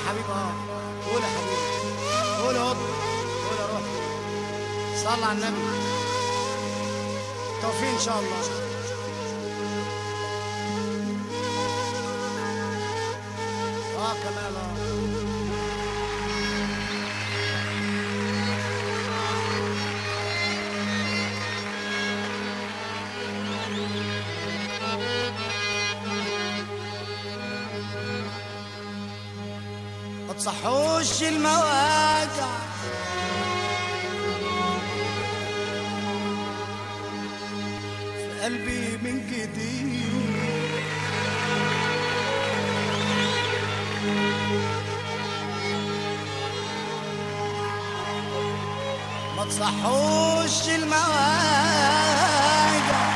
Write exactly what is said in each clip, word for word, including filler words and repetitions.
حبيبي اه. قول يا حبيبي، قول يا قطب، قول يا روح. صل على النبي. توفيق ان شاء الله. اه كمان اه. ما تصحوش المواجع في قلبي من جديد، ما تصحوش المواجع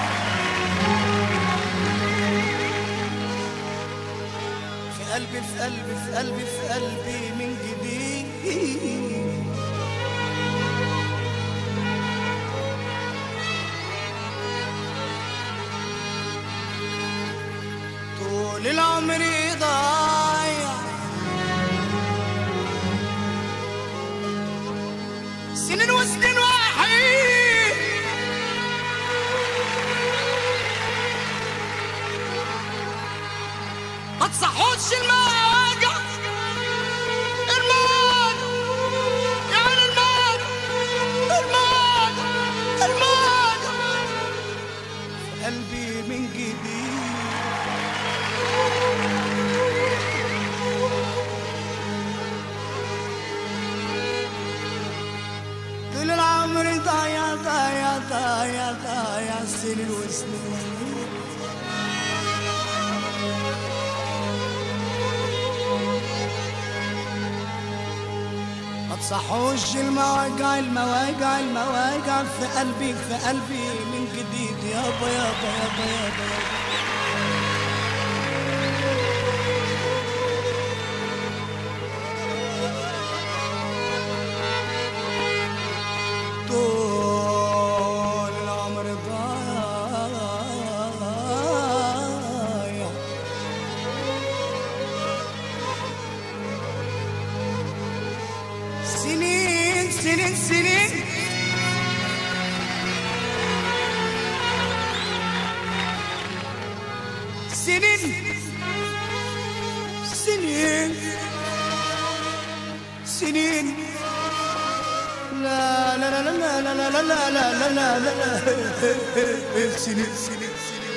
في قلبي في قلبي في قلبي في قلبي من جديد. طول العمر ضايع سنين وسنين وحيد، ما تصحوش المواجع الموت يعني الموت الموت الموت في قلبي من جديد. طول العمر ضايع ضايع ضايع ضايع سنين وسنين، ما تصحوش المواجع المواجع المواجع في قلبي في قلبي من جديد. يابا يابا يابا يابا يابا طول العمر ضايع سنين سنين سنين سنين سنين سنين لا لا لا لا لا لا لا لا لا لا لا لا سنين سنين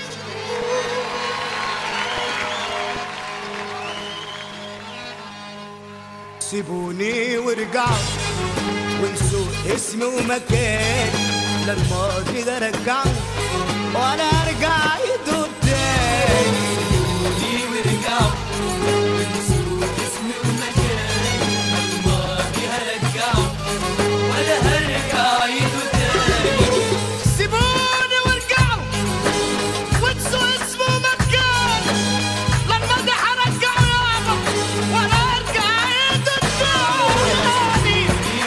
سيبوني وارجعوا وانسوا اسمي ومكاني، لا الماضي ده رجعوا ولا ارجع يدوب تاني. سيبوني وارجعوا وانسوا اسمي ومكاني، لا الماضي هرجعه ولا هرجع يدوب تاني. سيبوني وارجعوا وانسوا اسمي ومكاني، لا الماضي هرجعه يابا ولا ارجع يدوب تاني.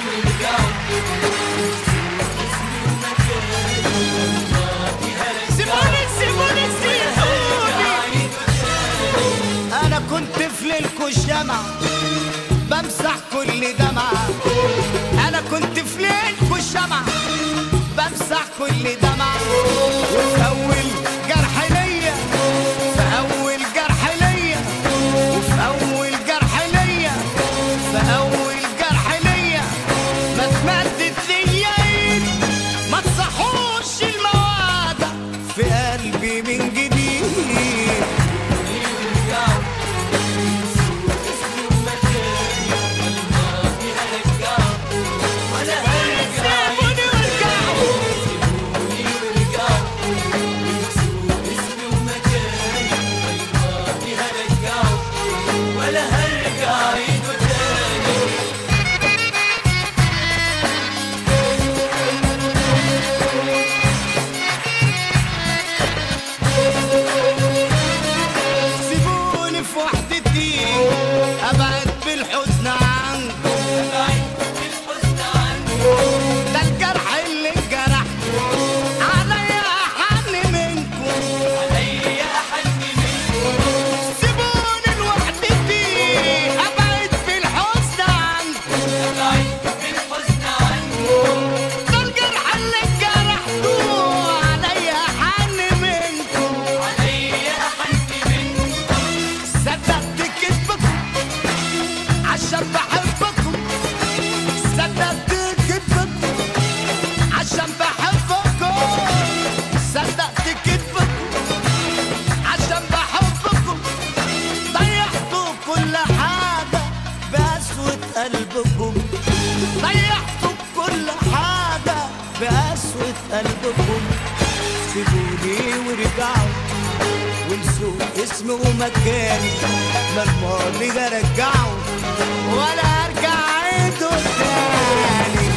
سيبوني سيبوني سيبوني. انا كنت في ليلكوا الجامعة بمسح كل دمعة، انا كنت في ليلكوا الجامعة بمسح كل دمعة. وفي اول جرح ليا في اول جرح ليا وفي اول جرح ليا في اول جرح ليا ما اتمدت ليا ايد. ما تصحوش المواجع في قلبي من جديد. سيبوني وارجعوا ونسوا اسمي ومكاني، لا الماضي ارجعه ولا ارجع اعيده تاني.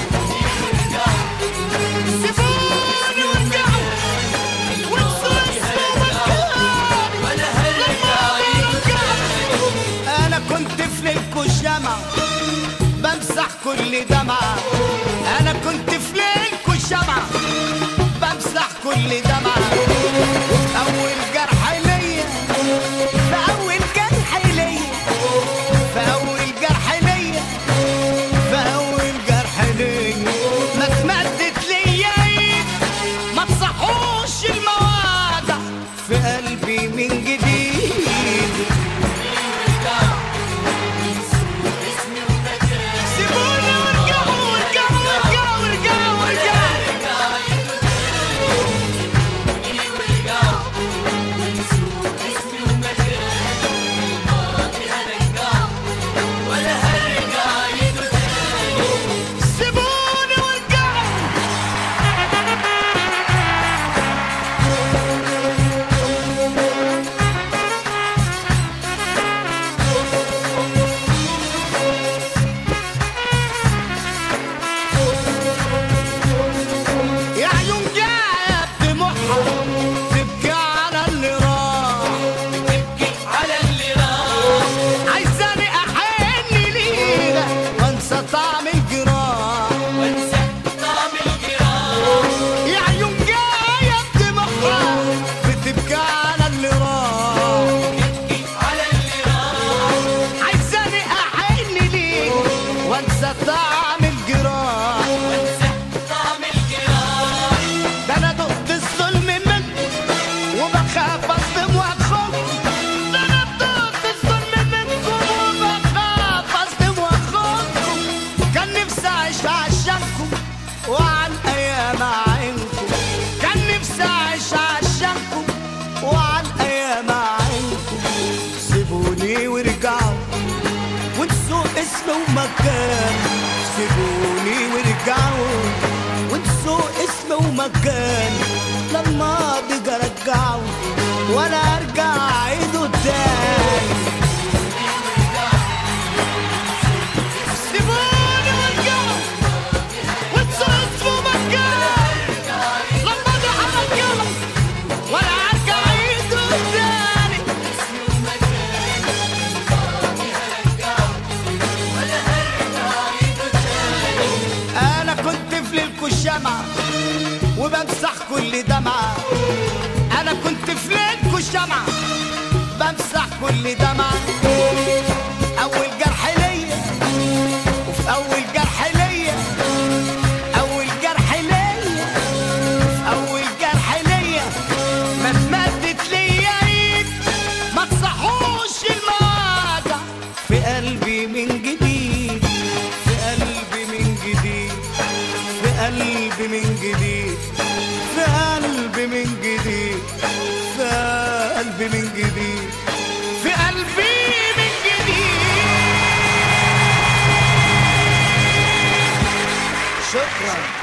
سيبوني وارجعوا ونسوا اسمي ومكاني ولا هرجع اعيده تاني. انا كنت في ليلكوا الجامعة بمسح كل دمعة، انا كنت في ليلكوا الجامعة بمسح كل دمعة. وفي أول جرح ليا في أول جرح ليا في أول جرح ليا في أول جرح ليا ما اتمدت ليا ايد ما تصحوش المواجع في قلبي من جديد. سيبوني وارجعوا وارجعوا وارجعوا وارجعوا وارجعوا سيبوني وارجعوا. يا عيون جاية بدموعها تبكي على اللي راح، تبكي على اللي راح، عايزاني أحن ليها وانسى طعم الجراح. وانسى طعم الجراح. يا عيون جاية بدموعها بتبكي على اللي راح، تبكي على اللي راح، عايزاني أحن ليها وانسى طعم الجراح. وانسى طعم الجراح. ده انا دقت الظلم منك وبخاف اصدم واخاف، ده انا دقت الظلم منكم وبخاف اصدم واخاف. كان نفسي اعيش عشانكم وعن ايام عينكم، كان نفسي اعيش عشانكم وعن ايام عينكم. سيبوني وارجعوا وانسوا اسمي ومكان، سيبوني وارجعوا وانسوا اسمي ومكان، لما بيجي ارجعه ولا ارجع اعيده تاني. سيبوني وارجعوا وانسوا اسمي ومكان، لما بيجي ارجعه ولا ارجع اعيده تاني. انا كنت في ليلكوا الجامعة وبمسح كل دمعة، انا كنت في ليلكوا الجامعة بمسح كل دمعة. اول جرح ليا وفي اول جرح ليا اول جرح ليا في اول جرح ليا ما اتمدت ليا ايد ما تصحوش المواجع في قلبي من جديد، في قلبي من جديد، في قلبي من جديد، في قلبي من جديد، في قلبي من جديد، في قلبي من جديد. شكرا.